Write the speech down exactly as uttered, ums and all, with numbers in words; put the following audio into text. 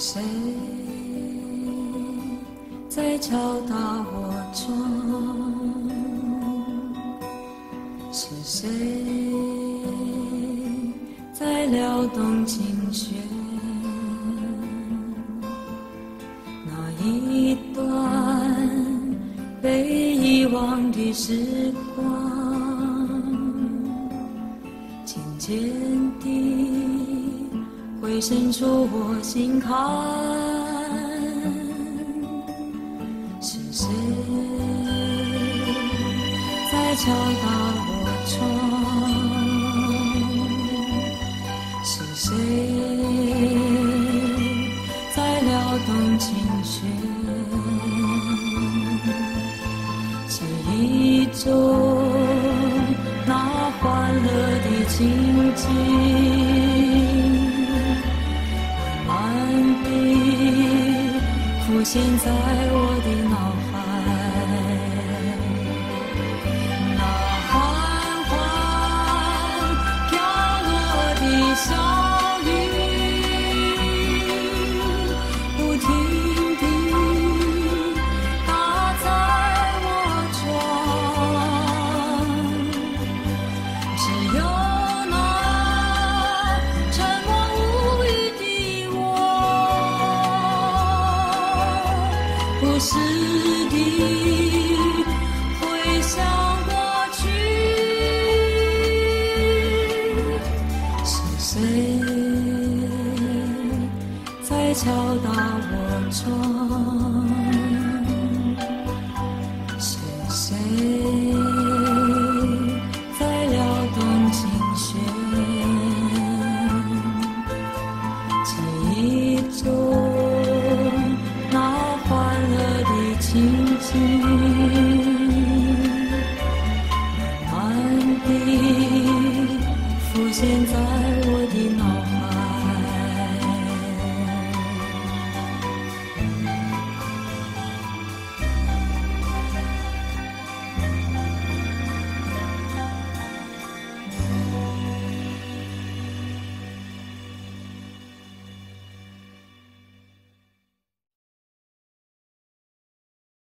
谁在敲打我窗？是谁在撩动琴弦？那一段被遗忘的时光，渐渐地会渗出我心坎。是谁在敲打我窗？是谁在撩动琴弦？记忆中那欢乐的情景，浮现在我的脑海，那缓缓飘落的小雨，不停地打在我窗，只有那沉默无语的我，不时地回想过去。是谁在敲打我窗？是谁在撩动琴弦？记忆中那欢乐的情景，慢慢地浮现在